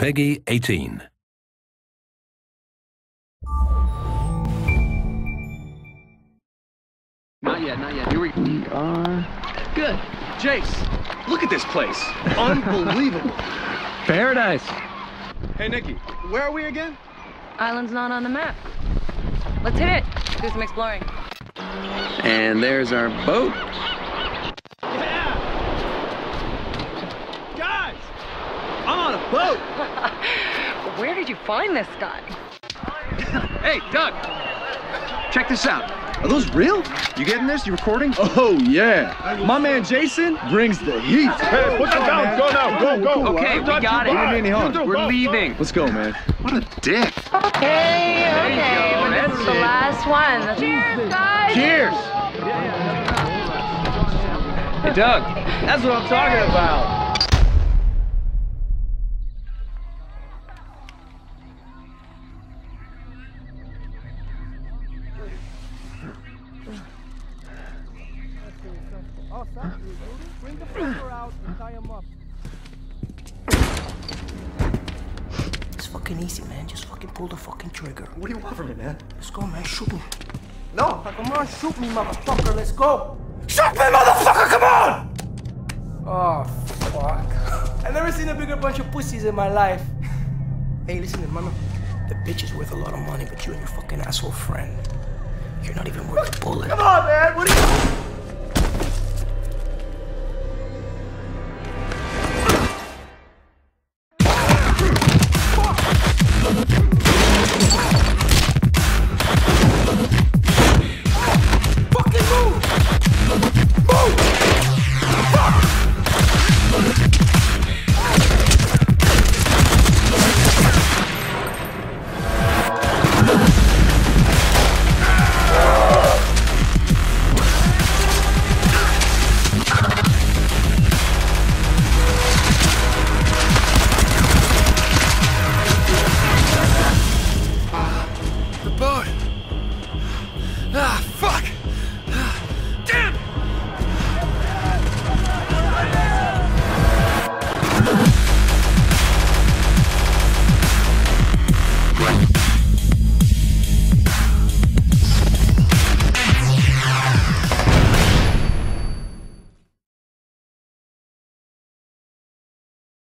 Peggy 18. Not yet. Here we are. Good. Jace, look at this place. Unbelievable. Paradise. Hey, Nikki, where are we again? Island's not on the map. Let's hit it. Do some exploring. And there's our boat. Yeah! Guys! I'm on a boat! Where did you find this guy? Hey, Doug! Check this out. Are those real? You getting this? You recording? Oh, yeah. My man Jason brings the heat. Hey, put them down. Go now. Go. Okay, we got it. We're leaving. Let's go, man. What a dick. Okay, but this is the last one. Cheers, guys! Cheers! Hey, Doug. That's what I'm talking about. Bring the fucker out and tie him up. It's fucking easy, man. Just fucking pull the fucking trigger. What do you want from me, man? Let's go, man. Shoot me. No, come on, shoot me, motherfucker. Let's go. Shoot me, motherfucker! Come on! Oh, fuck. I've never seen a bigger bunch of pussies in my life. Hey, listen, mama. The bitch is worth a lot of money, but you and your fucking asshole friend, you're not even worth a bullet. Come on, man. What are you... Ah,